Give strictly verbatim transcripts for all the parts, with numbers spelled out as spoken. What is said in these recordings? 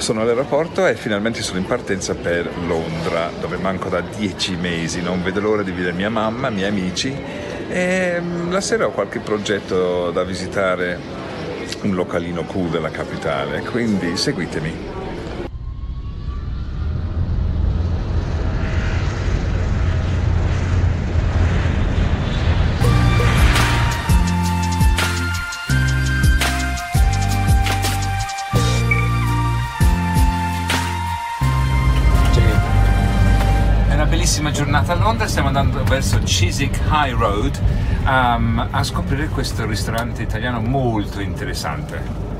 Sono all'aeroporto e finalmente sono in partenza per Londra, dove manco da dieci mesi, non vedo l'ora di vedere mia mamma, i miei amici e la sera ho qualche progetto da visitare, un localino cool della capitale, quindi seguitemi. Bellissima giornata a Londra, stiamo andando verso Chiswick High Road um, a scoprire questo ristorante italiano molto interessante.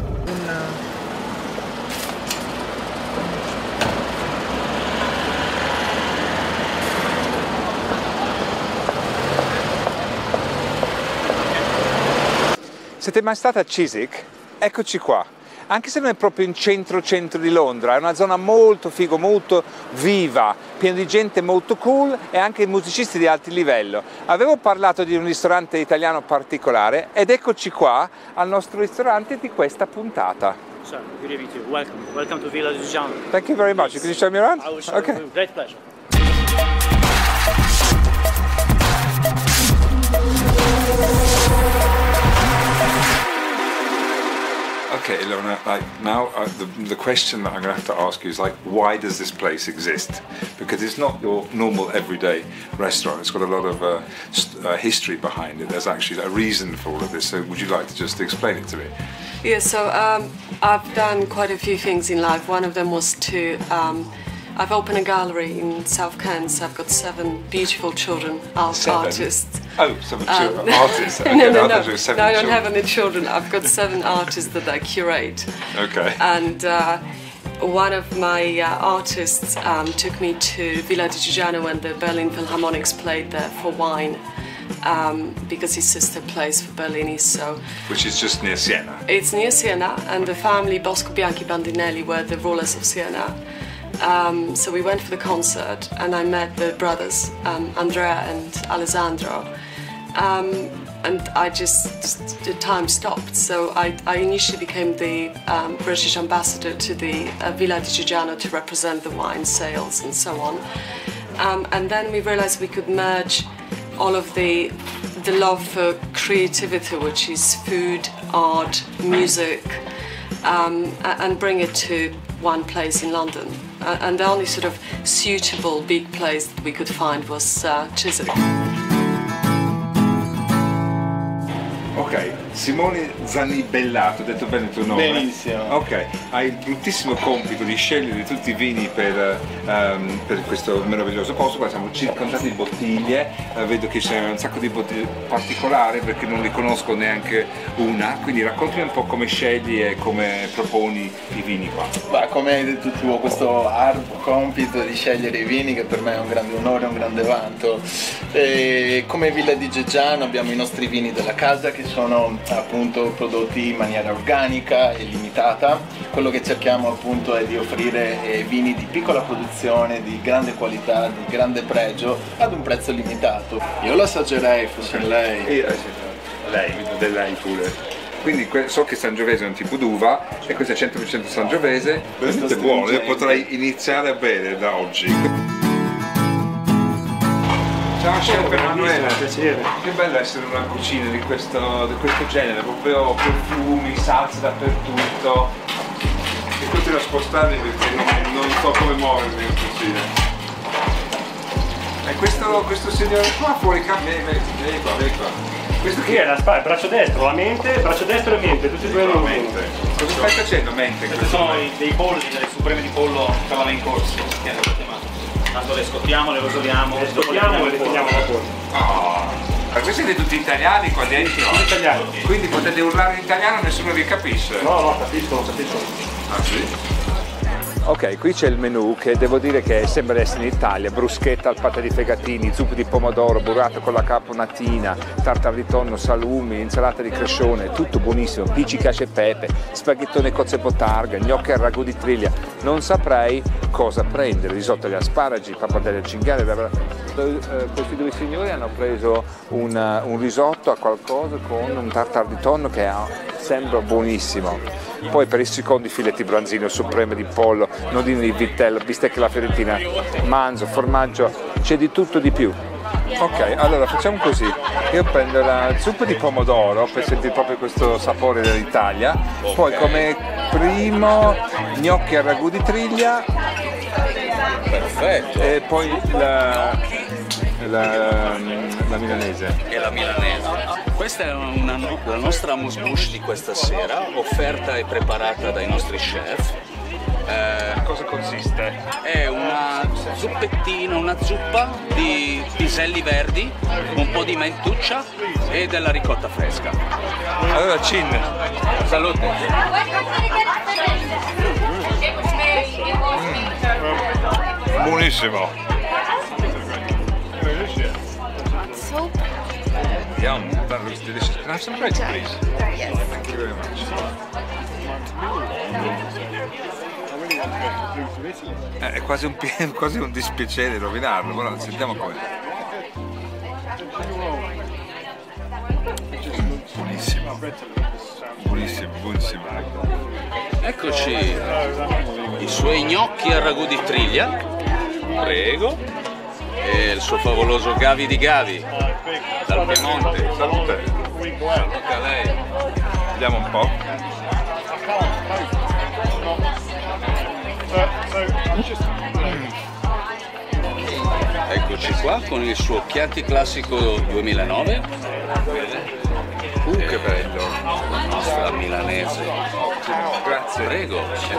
Siete mai stati a Chiswick? Eccoci qua. Anche se non è proprio in centro-centro di Londra, è una zona molto figo, molto viva, piena di gente molto cool e anche musicisti di alto livello. Avevo parlato di un ristorante italiano particolare ed eccoci qua al nostro ristorante di questa puntata. So, good evening to you. Welcome. Welcome to Villa Dugiano. Thank you very much. Can you show me around? I will show Okay. you. Great pleasure. Okay, Ilona, like now uh, the, the question that I'm going to have to ask you is like, why does this place exist? Because it's not your normal everyday restaurant. It's got a lot of uh, st uh, history behind it. There's actually a reason for all of this. So would you like to just explain it to me? Yeah, so um, I've done quite a few things in life. One of them was to, um, I've opened a gallery in South Kent. So I've got seven beautiful children, art Seven? artists. Oh, seven Um, children, artists. Okay, no, no, I no. thought it was seven no, I don't children. have any children. I've got seven artists that I curate. Okay. And uh, one of my uh, artists um, took me to Villa Dugiano when the Berlin Philharmonics played there for wine, um, because his sister plays for Berlini. So Which is just near Siena. it's near Siena, and the family Bosco Bianchi Bandinelli were the rulers of Siena. Um, so we went for the concert, and I met the brothers um, Andrea and Alessandro. Um, and I just, the time stopped, so I, I initially became the um, British ambassador to the uh, Villa di Giugiano to represent the wine sales and so on. Um, and then we realized we could merge all of the, the love for creativity, which is food, art, music, um, and bring it to one place in London. Uh, and the only sort of suitable big place that we could find was uh, Chiswick. Ok, Simone Zanibellato, ho detto bene il tuo nome? Benissimo. Ok, hai il bruttissimo compito di scegliere tutti i vini per, um, per questo meraviglioso posto. Qua siamo circondati di bottiglie, uh, vedo che c'è un sacco di bottiglie particolari perché non li conosco neanche una, quindi raccontami un po' come scegli e come proponi i vini qua. Beh, come hai detto tu, ho questo arduo compito di scegliere i vini che per me è un grande onore, un grande vanto. E come Villa di Giugiano abbiamo i nostri vini della casa che sono appunto prodotti in maniera organica e limitata. Quello che cerchiamo appunto è di offrire eh, vini di piccola produzione, di grande qualità, di grande pregio ad un prezzo limitato. Io lo assaggerei, fosse lei. E, eh, lei, del lei pure. Quindi so che Sangiovese è un tipo d'uva e questo è cento per cento Sangiovese, questo è buono, io potrei iniziare a bere da oggi. Ciao chef Emanuele, piacere. Che bello essere in una cucina di questo, di questo genere, proprio profumi, salse dappertutto. E continuo a spostarmi perché non, non so come muovermi in cucina. E questo, questo signore qua fuori campo, vieni, vieni qua, vieni qua. Questo Qui è la spalla, il braccio destro, la mente, braccio destro e mente, tutti e due in uno. Cosa stai facendo, mente? Questi sono i, dei polli, delle supreme di pollo per la main course. Tanto le scottiamo, le rosoliamo, Le scottiamo e le teniamo da fuori. Oh, ma voi siete tutti italiani qua dentro? Tutti italiani. Quindi potete urlare in italiano e nessuno vi capisce? No, no, capisco, capisco. Ah sì? Ok, qui c'è il menù che devo dire che sembra essere in Italia: bruschetta al patè di fegatini, zuppi di pomodoro, burrata con la caponatina, tartare di tonno, salumi, insalata di crescione, tutto buonissimo, pici, cacio e pepe, spaghettone cozze e botarga, gnocchi al ragù di triglia. non saprei cosa prendere. Risotto agli asparagi, pappardelle al cinghiale. Questi due signori hanno preso un, un risotto a qualcosa con un tartare di tonno che sembra buonissimo. Poi per i secondi filetti branzino, supreme di pollo, nodini di vitello, bistecche alla fiorentina, manzo, formaggio, c'è di tutto di più. Ok, allora facciamo così, io prendo la zuppa di pomodoro per sentire proprio questo sapore dell'Italia, poi come primo gnocchi al ragù di triglia. Perfetto. E poi la, la, la milanese. E la milanese. Questa è una, la nostra amuse-bouche di questa sera, offerta e preparata dai nostri chef. Eh, cosa consiste? È una zuppettina, una zuppa di piselli verdi, un po' di mentuccia e della ricotta fresca. Allora, cin. Salute. Mm. Buonissimo. Yum, that was delicious. Can I have some bread, please? Yes. Thank you very much. Eh, è quasi un, quasi un dispiacere rovinarlo, però sentiamo come. Buonissimo, buonissimo, buonissimo. Eccoci i suoi gnocchi al ragù di triglia, prego, e il suo favoloso Gavi di Gavi dal Piemonte. Salute. Salute a lei. Vediamo un po'. Eccoci qua con il suo Chianti Classico duemilanove. Uh, che bello. La nostra milanese. Grazie. Prego.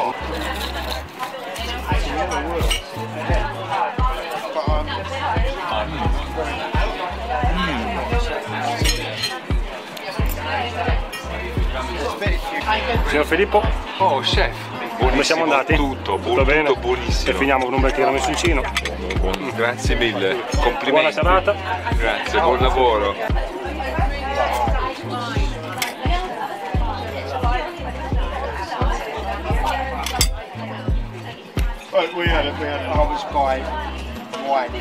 Signor Filippo, Oh, chef. come siamo andati? Tutto, Tutto bene? tutto buonissimo. E finiamo con un bel tiramisuncino. Grazie mille. Complimenti. Buona serata. Grazie, buon lavoro. But we had a, we had an harvest by wine.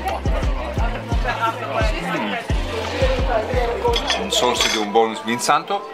Un sorso di un buon svinsanto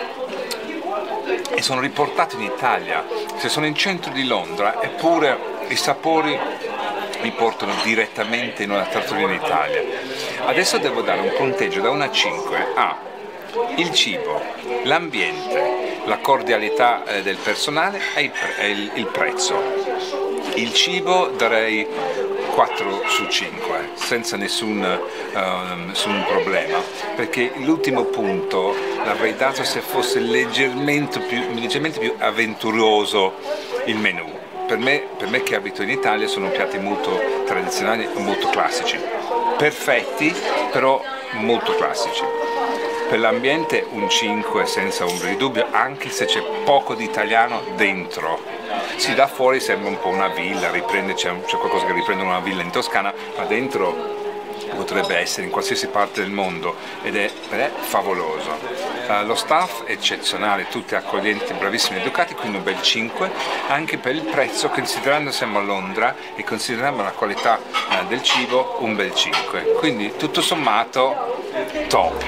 e sono riportato in Italia. Se sono in centro di Londra, eppure i sapori li portano direttamente in una trattoria in Italia. Adesso devo dare un punteggio da uno a cinque a il cibo, l'ambiente, la cordialità eh, del personale e il, pre il, il prezzo. Il cibo darei quattro su cinque, senza nessun, uh, nessun problema, perché l'ultimo punto l'avrei dato se fosse leggermente più, leggermente più avventuroso il menù. Per me, per me che abito in Italia sono piatti molto tradizionali e molto classici, perfetti però molto classici. Per l'ambiente un cinque senza ombra di dubbio, anche se c'è poco di italiano dentro. Sì, da fuori sembra un po' una villa, riprende, c'è qualcosa che riprende una villa in Toscana, ma dentro potrebbe essere in qualsiasi parte del mondo ed è, ed è favoloso. Uh, lo staff è eccezionale, tutti accoglienti, bravissimi, educati, quindi un bel cinque, anche per il prezzo, considerando siamo a Londra e considerando la qualità uh, del cibo, un bel cinque. Quindi tutto sommato top.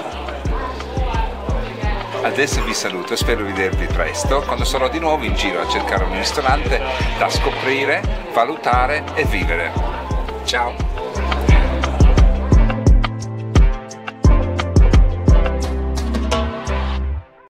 Adesso vi saluto, spero di vedervi presto, quando sarò di nuovo in giro a cercare un ristorante da scoprire, valutare e vivere. Ciao!